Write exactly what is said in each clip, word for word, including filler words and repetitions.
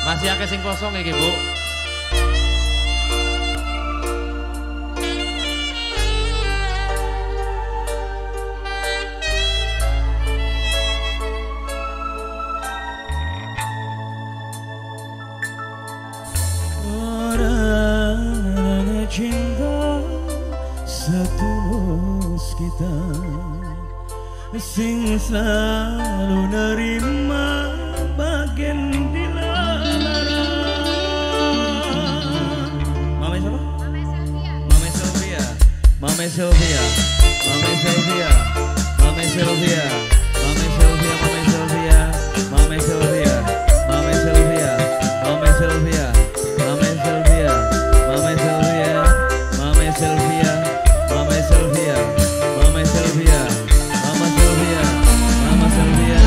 Masih akeh sing kosong iki, Bu. Orang cinta setulus kita, sing selalu nerima bagian dilarang. Mama siapa? Mama Sylvia. Mama Sylvia. Mama Sylvia. Mama Sylvia. Mama Sylvia. Mama Sylvia. Mama Sylvia. Mama Sylvia. Mama Sylvia. Mama Sylvia. Mama Sylvia. Mama Sylvia. Mama Sylvia. Mama Sylvia. Mama Sylvia. Mama Sylvia.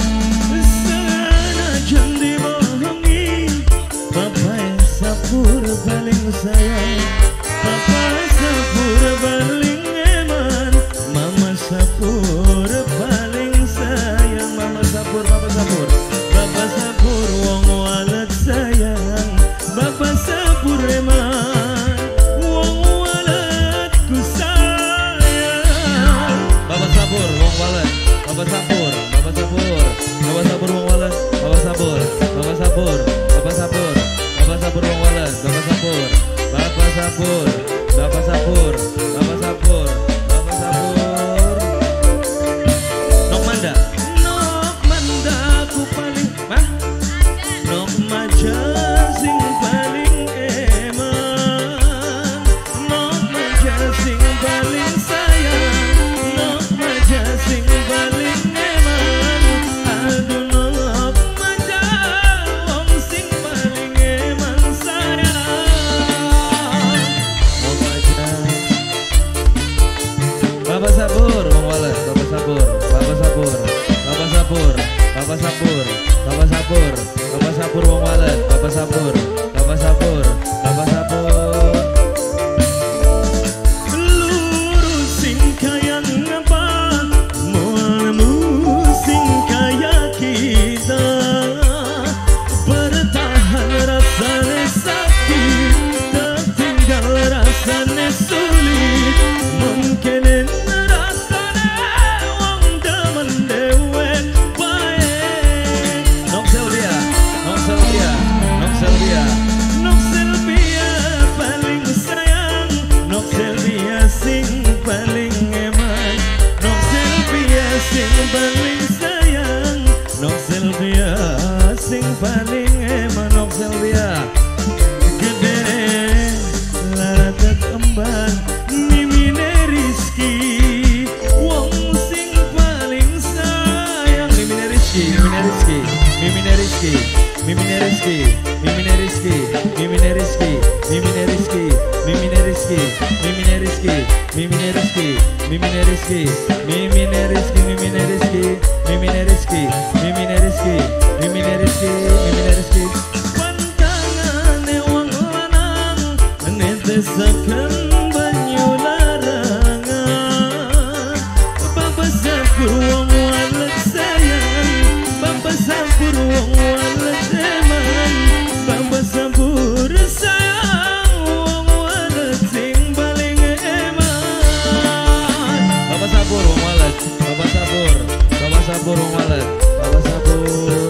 Senajan dibohongi, Papa Sapur paling sayang, Papa Sapur paling eman, Mama Sapur paling sayang. Mama Sapur, Papa Sapur, Papa Sapur wong walet sayang, Papa Sapur eman, wong waletku sayang. Papa Sapur wong walet, Papa Sapur, Papa Sapur, Papa Sapur wong walet, Papa Sapur, Papa Sapur, Papa Sapur, Papa Sapur wong walet, Papa Sapur, Papa Sapur, Papa Sapur, Papa Sapur, Papa Sapur. Nok Manda, Nok Manda ku paling, mah? Nok Maja sing paling eman, Nok Maja sing paling sayang, Nok Maja sing paling eman. Aduh Nok Maja wong sing paling eman sayang. Nok Maja, Papa Sapur wong walet, Papa Sapur, Papa Sapur, Papa Sapur, Papa Sapur, Papa Sapur, Papa Sapur wong walet, Papa Sapur, Papa Sapur, Papa Sapur. Lurus sing kaya ngapa, mualmu sing kaya kita, bertahan rasanya sakit, tertinggal rasanya sulit, mungkin rasanya wong demen dewek baik. Nok Sylvia, Nok Sylvia, Nok Sylvia, Nok Sylvia paling sayang, Nok Sylvia sing paling eman, Nok Sylvia sing paling sayang, Nok Sylvia sing paling eman. Nok Sylvia gede laratet emban, mimine Rizky wong sing paling sayang. Mimine Rizky, mimine Rizky, mimine Rizky, mimine Rizky, mimine Rizky, mimine Rizky, mimine Rizky, mimine Rizky, mimine Rizky, mimine Rizky, mimine Rizky, mimine Rizky, mimine Rizky, mimine Rizky, mimine Rizky, mimine Rizky, mimine Rizky. Pantangane wong lanang netesaken banyu larangan, Papa Sapur wong walet sayang, Papa Sapur wong walet eman, Papa Sapur sayang wong walet sing paling eman. Papa Sapur wong walet, Papa Sapur, Papa Sapur wong walet, Papa Sapur.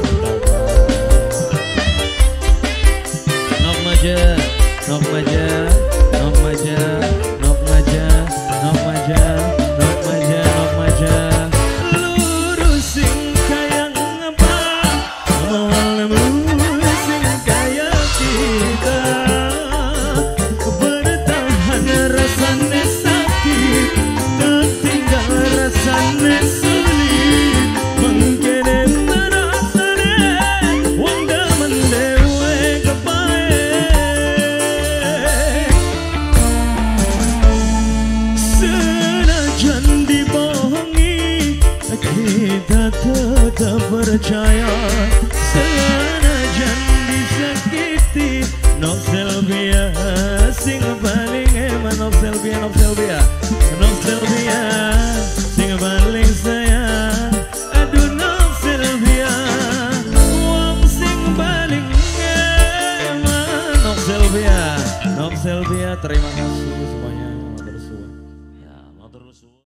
Nok Maja, Nok Maja, Nok Maja, Nok Maja, Nok Maja, Nok Maja, Nok Maja. Lurus sing kaya ngapa, awalmu sing kaya kita, bertahan rasanya sakit, tertinggal rasanya sulit, mungkin rasanya wong demen dewek baik. Senajan dibohongi, kita tetap percaya. Senajan disakiti, Nok Sylvia sing paling eman. Nok Sylvia, Nok Sylvia, Nok Sylvia sing paling sayang. Aduh Nok Sylvia wong sing paling eman. Sylvia, Nom Sylvia, terima kasih semuanya.